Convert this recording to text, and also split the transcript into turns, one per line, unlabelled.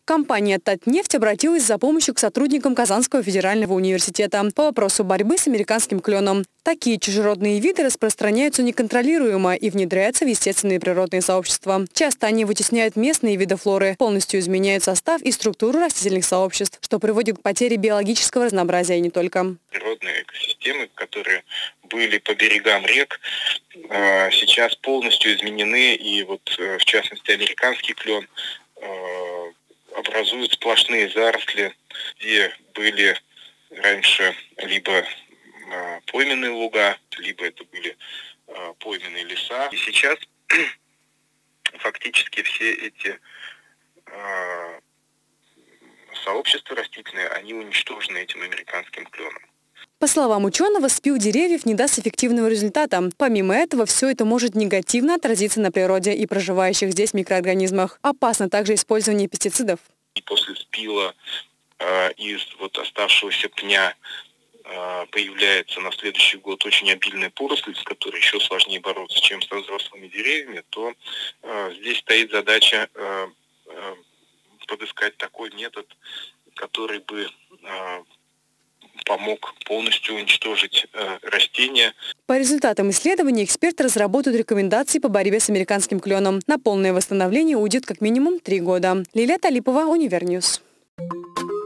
Компания «Татнефть» обратилась за помощью к сотрудникам Казанского федерального университета по вопросу борьбы с американским кленом. Такие чужеродные виды распространяются неконтролируемо и внедряются в естественные природные сообщества. Часто они вытесняют местные виды флоры, полностью изменяют состав и структуру растительных сообществ, что приводит к потере биологического разнообразия и не только.
Природные экосистемы, которые были по берегам рек, сейчас полностью изменены, и вот в частности американский клен образуют сплошные заросли, где были раньше либо пойменные луга, либо это были пойменные леса. И сейчас фактически все эти сообщества растительные, они уничтожены этим американским кленом.
По словам ученого, спил деревьев не даст эффективного результата. Помимо этого, все это может негативно отразиться на природе и проживающих здесь микроорганизмах. Опасно также использование пестицидов.
И после спила из оставшегося пня появляется на следующий год очень обильная поросль, с которой еще сложнее бороться, чем со взрослыми деревьями, то здесь стоит задача подыскать такой метод, который бы помог полностью уничтожить растения.
По результатам исследований эксперты разработают рекомендации по борьбе с американским кленом. На полное восстановление уйдет как минимум 3 года. Лилия Талипова, Универньюз.